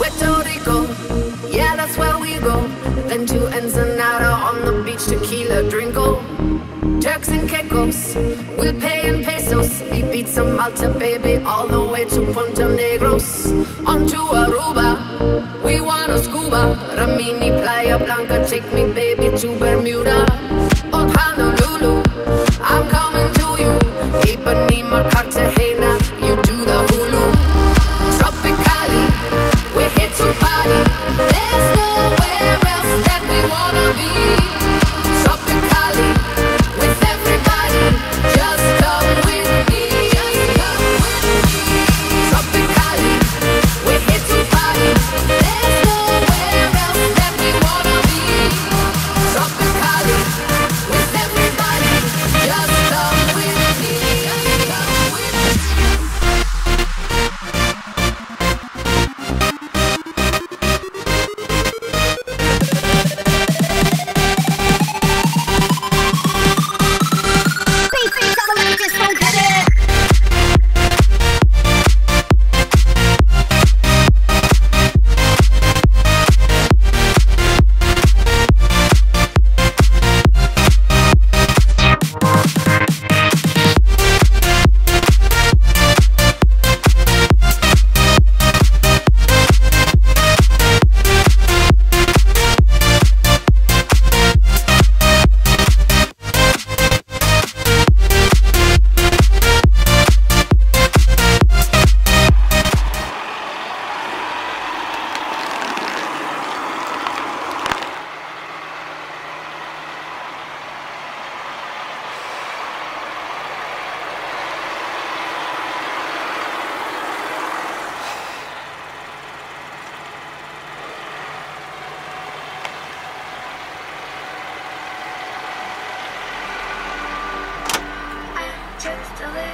Puerto Rico, yeah, that's where we go. Then to Ensenada on the beach, tequila drinko. Turks and Caicos, we'll pay in pesos. Ibiza, Malta, baby, all the way to Punta Negros. On to Aruba, we wanna scuba. Rimini, Playa Blanca, take me, baby, to Bermuda. Oh, Honolulu, I'm coming to you. Ipanema, Cartagena, you do the Hulu. Tropicali, we're here to party. There's nowhere else that we wanna be. Tropicali, with everybody, just come with me. Tropicali, we're here to party. There's nowhere else that we wanna be. Tropicali, with everybody, just come with me. Just a little